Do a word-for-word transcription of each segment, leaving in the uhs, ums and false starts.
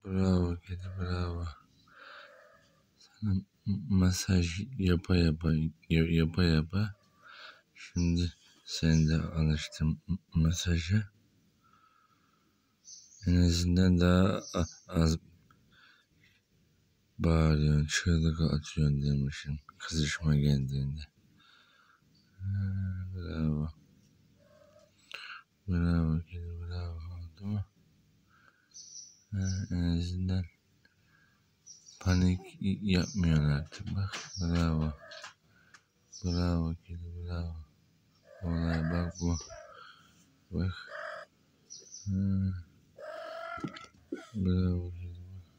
Bravo kedi, bravo. Sana masaj yapa yapa yapa yapa. Şimdi sen de alıştın masaja. En azından daha az bağırıyorsun, çığlık atıyorsun demişim kızışma geldiğinde. Ha, bravo. Bravo kedi, bravo. Oldu mu? Ha, en azından panik yapmıyorsun artık bak. Bravo. Bravo kedi, bravo. Olay bak bu. Bak. Ha. Bravo kedi.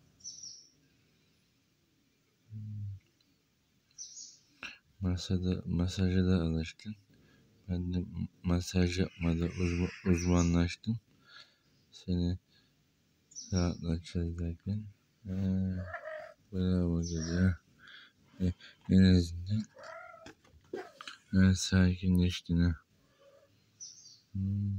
Masada, masaja da alıştın. Ben de masaj yapmada uzman, uzmanlaştım. Seni rahatlatacağız derken. Ha. Bravo kedi. E, en azından ben sakinleştin ha. Hmm.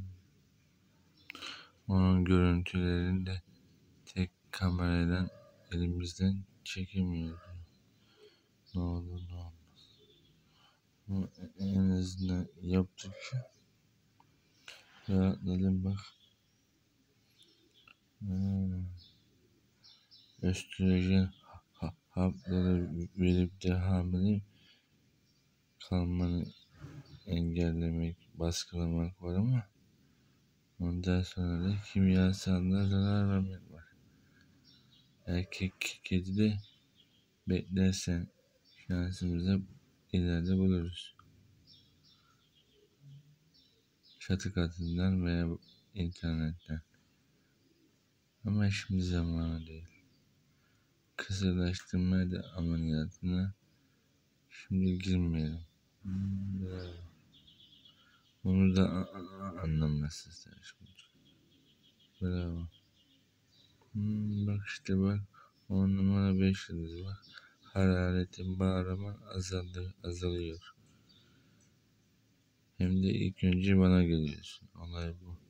Onun görüntülerini de tek kameradan elimizden çekemiyoruz. Ne olur ne olmaz. Ama en azından yaptıkça rahatladım bak. Hmm. Östrojen ha hapları verip de hamile kalmanı engellemek, baskılamak var ama ondan sonra da kimyasallara zarar vermek var. Erkek kedi de beklersen şansımıza ileride buluruz. Çatı katından veya internetten. Ama şimdi zamanı değil. Kısırlaştırma da ameliyatına şimdi girmeyelim. Hmm, bravo. Onu da anlaması ister. Bravo. Hmm, bak işte bak. On numara beş yıldız bak. Hararetin bağırma azaldı, azalıyor. Hem de ilk önce bana geliyorsun. Olay bu.